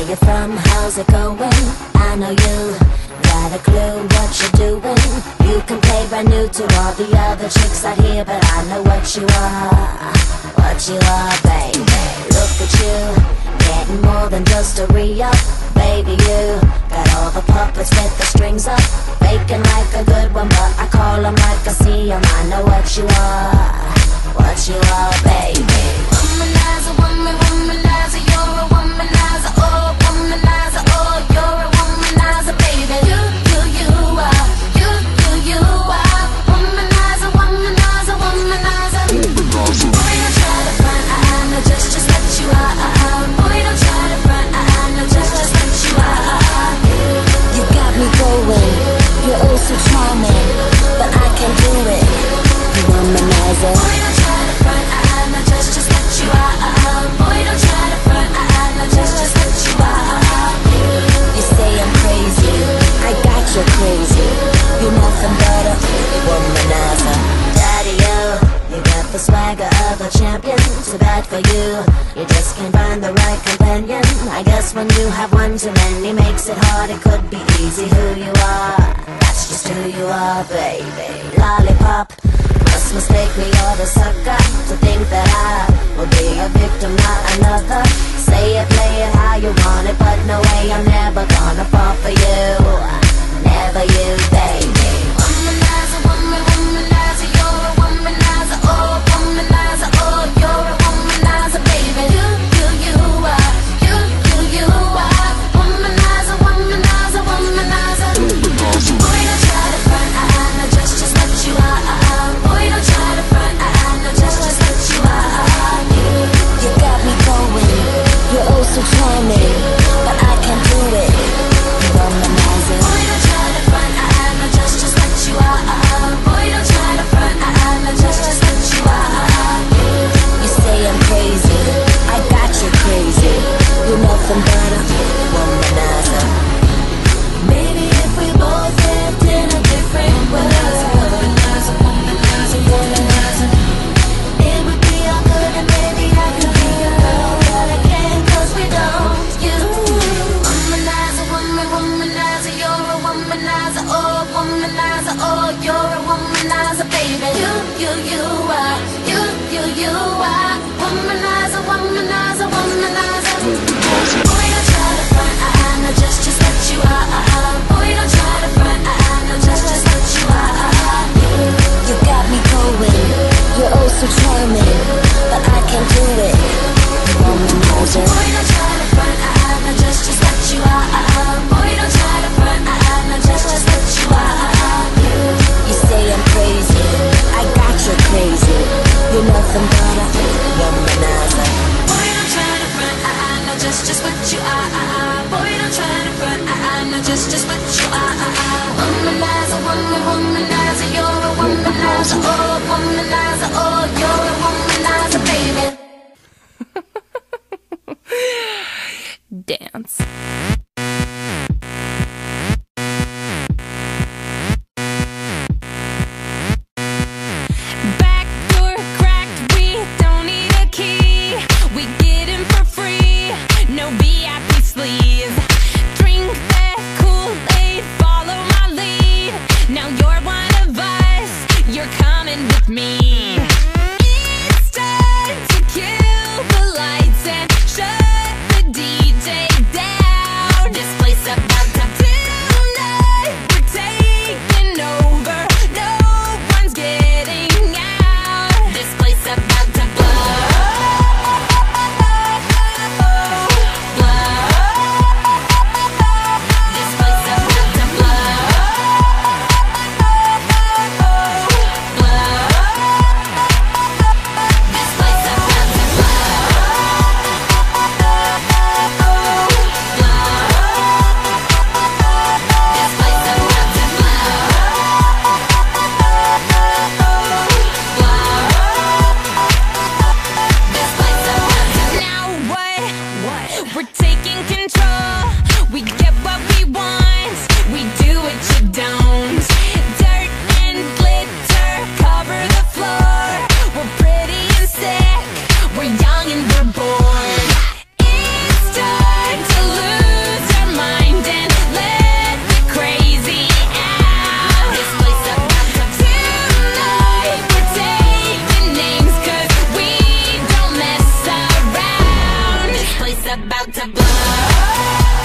you from? How's it going? I know you got a clue what you're doing. You can play brand new to all the other chicks out here, but I know what you are, baby. Look at you, getting more than just a re-up. Baby, you got all the puppets with the strings up, faking like a good one, but I call them like I see them. I know what you are, baby. Womanizer, womanizer, you're a womanizer, oh, womanizer, oh, you're a womanizer, baby. You are, you are, womanizer, womanizer, womanizer. Boy, don't try to front, I know just what you are. Boy, don't try to front, I know just what you are. You got me going, you're oh so charming, but I can't do it. You womanizer. Boy, don't try to front, I know just what you are. Boy, don't try to front, I know just what you are. You say I'm crazy, I got you crazy. You're nothing but a womanizer. Daddy, you got the swagger of a champion. Too bad for you, you just can't find the right companion. I guess when you have one too many makes it hard. It could be easy who you are, that's just who you are, baby. Lollipop, must mistake me or the sucker to think that I will be a victim, not another. Say it, play it how you want it, but no way, I'm never gonna fall for you. Never you, baby. Womanizer, womanizer, you're a womanizer, oh, womanizer, oh, you're a womanizer, baby. You are, you are, womanizer, womanizer, womanizer. Boy, don't try to front, I know just what you are. Boy, don't try to front, I know just what you are. You got me going, you're oh so charming, but I can't do it. Womanizer. Boy, don't try to front, I know just what you are. Boy, don't try to front, I know just what you are. You say I'm crazy, I got you crazy. You're nothing but a womanizer. Maybe if we both lived in a different world, womanizer, womanizer, womanizer, it would be all good and maybe I could be your girl, but I can't 'cause we don't. You womanizer, womanizer, you're a womanizer, oh, womanizer, oh, you're a womanizer, baby. You are, you are, womanizer, womanizer, womanizer. Boy, don't try to front, I know just what you are. Boy, don't try to front, I know just what you are. You got me going, you're oh so charming, but I can't do it. Womanizer. Boy, don't try to front, I know just what you are. Boy, don't try to front, I know just what you are. You say I'm crazy, I got you crazy. You're nothing but a womanizer. Boy, don't try to front, I know just what you are. Boy, don't try to front, I know just what you are. Womanizer, womanizer, you're a womanizer, oh, womanizer, oh, you're a womanizer, baby. Dance. Back door cracked, we don't need a key. We get in for free, no VIP sleeves. Drink that Kool-Aid, follow my lead. Now you're one of us, you're coming with me. It's time to kill the lights and shut the DJ down. This place about to tonight, we're taking over. No one's getting out. This place about to blow. blood.